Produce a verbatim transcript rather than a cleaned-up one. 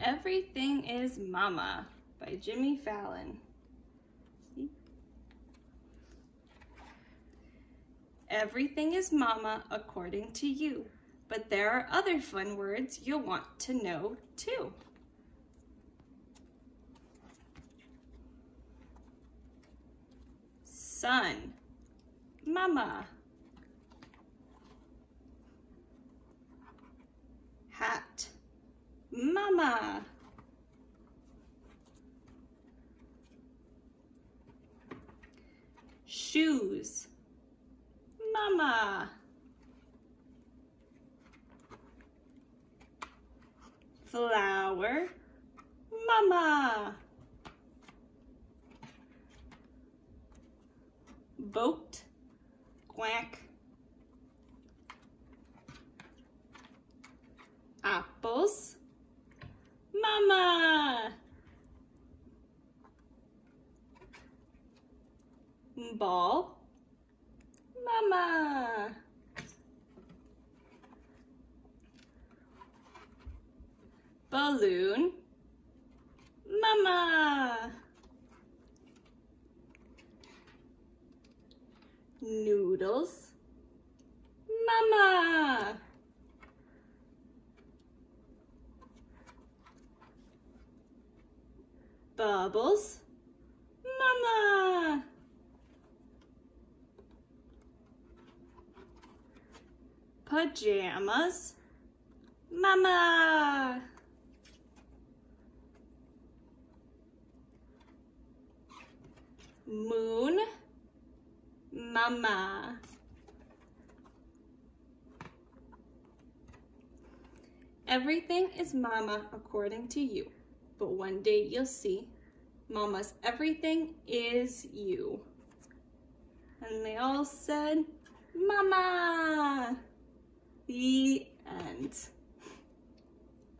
Everything is Mama by Jimmy Fallon. See? Everything is Mama according to you, but there are other fun words you'll want to know too. Sun, Mama. Hat, Mama. Shoes, Mama. Flower, Mama. Boat, quack. Apples, Mama. Ball, Mama. Balloon, Mama. Noodles, Mama. Bubbles, Mama. Pajamas, Mama. Moon, Mama. Everything is Mama according to you, but one day you'll see Mama's everything is you. And they all said, Mama.